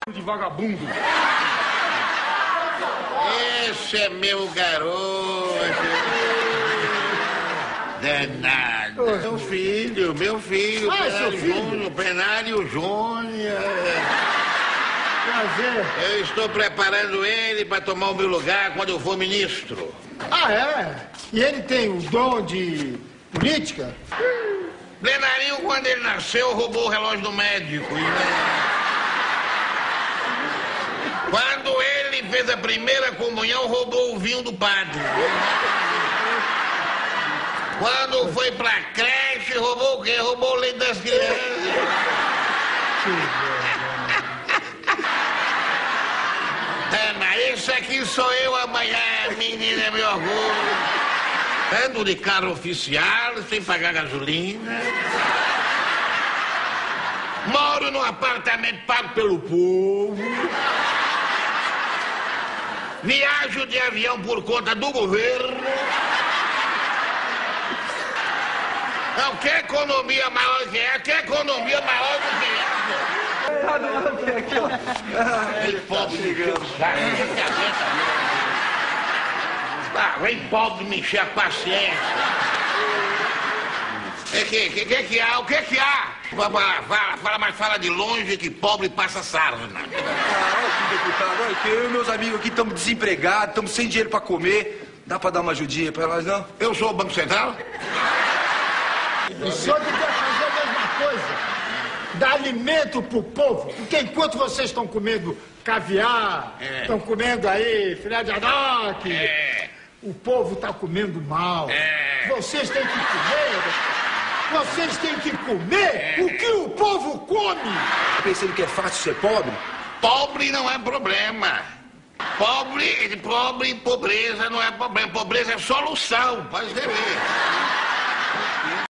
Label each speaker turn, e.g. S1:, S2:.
S1: de vagabundo.
S2: Esse é meu garoto. Danado. Meu filho.
S1: Ah, é seu filho?
S2: Júnior, Plenário Júnior.
S1: Prazer.
S2: Eu estou preparando ele para tomar o meu lugar quando eu for ministro.
S1: Ah, é? E ele tem o dom de política?
S2: Plenário, quando ele nasceu, roubou o relógio do médico. Quando ele fez a primeira comunhão, roubou o vinho do padre. Quando foi pra creche, roubou o quê? Roubou o leite das crianças. Ana, esse aqui sou eu amanhã, menina, é meu orgulho. Ando de carro oficial, sem pagar gasolina. Moro num apartamento pago pelo povo. Viajo de avião por conta do governo. Não, que economia maior que é? Que economia maior do que é?
S3: Tá do lado aqui, ó.
S2: Vem pobre me encher o saco. Vem pobre me encher a paciência. Que há? O que há? Fala, mas fala de longe que pobre passa sarna.
S3: Olha aqui, deputado, olha que eu e meus amigos aqui estamos desempregados, estamos sem dinheiro pra comer. Dá pra dar uma ajudinha pra nós, não?
S2: Eu sou o Banco Central?
S1: O senhor devia fazer a mesma coisa. Dar alimento pro povo. Porque enquanto vocês estão comendo caviar, estão comendo aí filé de Haddock, o povo está comendo mal. Vocês têm que comer. Vocês têm que comer o que o povo come.
S3: Pensando que é fácil ser pobre?
S2: Pobre não é problema. Pobreza não é problema. Pobreza é solução. Pode ver.